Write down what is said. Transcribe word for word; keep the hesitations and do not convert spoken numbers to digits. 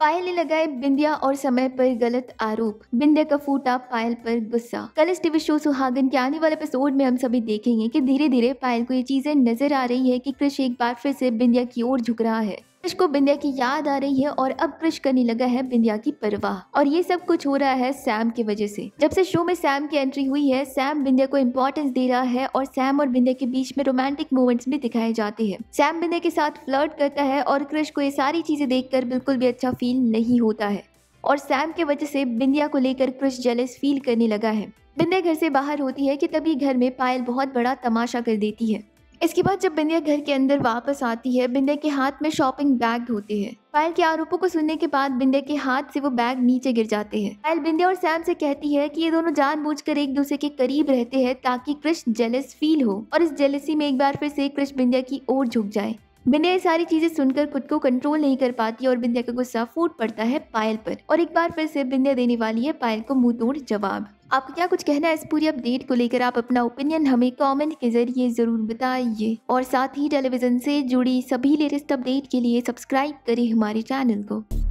पायल ने लगाए बिंदिया और समय पर गलत आरोप। बिंदिया का फूटा पायल पर गुस्सा। कल इस टीवी शो सुहागन के आने वाले एपिसोड में हम सभी देखेंगे कि धीरे धीरे पायल को ये चीजें नजर आ रही है कि कृष एक बार फिर से बिंदिया की ओर झुक रहा है। कृष को बिंदिया की याद आ रही है और अब कृष करने लगा है बिंदिया की परवाह। और ये सब कुछ हो रहा है सैम की वजह से। जब से शो में सैम की एंट्री हुई है, सैम बिंदिया को इम्पोर्टेंस दे रहा है और सैम और बिंदिया के बीच में रोमांटिक मोमेंट्स भी दिखाए जाते हैं। सैम बिंदिया के साथ फ्लर्ट करता है और कृष को ये सारी चीजें देखकर बिल्कुल भी अच्छा फील नहीं होता है और सैम की वजह से बिंदिया को लेकर कृष जेलस फील करने लगा है। बिंदिया घर से बाहर होती है कि तभी घर में पायल बहुत बड़ा तमाशा कर देती है। इसके बाद जब बिंदिया घर के अंदर वापस आती है, बिंदिया के हाथ में शॉपिंग बैग होते हैं। पायल के आरोपों को सुनने के बाद बिंदिया के हाथ से वो बैग नीचे गिर जाते हैं। पायल बिंदिया और सैम से कहती है कि ये दोनों जानबूझकर एक दूसरे के करीब रहते हैं ताकि कृष जेलस फील हो और इस जेलसी में एक बार फिर से कृष बिंदिया की ओर झुक जाए। बिंदिया ये सारी चीजें सुनकर खुद को कंट्रोल नहीं कर पाती और बिंदिया का गुस्सा फूट पड़ता है पायल पर और एक बार फिर से बिंदिया देने वाली है पायल को मुंह तोड़ जवाब। आपको क्या कुछ कहना है इस पूरी अपडेट को लेकर? आप अपना ओपिनियन हमें कमेंट के जरिए जरूर बताइए और साथ ही टेलीविजन से जुड़ी सभी लेटेस्ट अपडेट के लिए सब्सक्राइब करें हमारे चैनल को।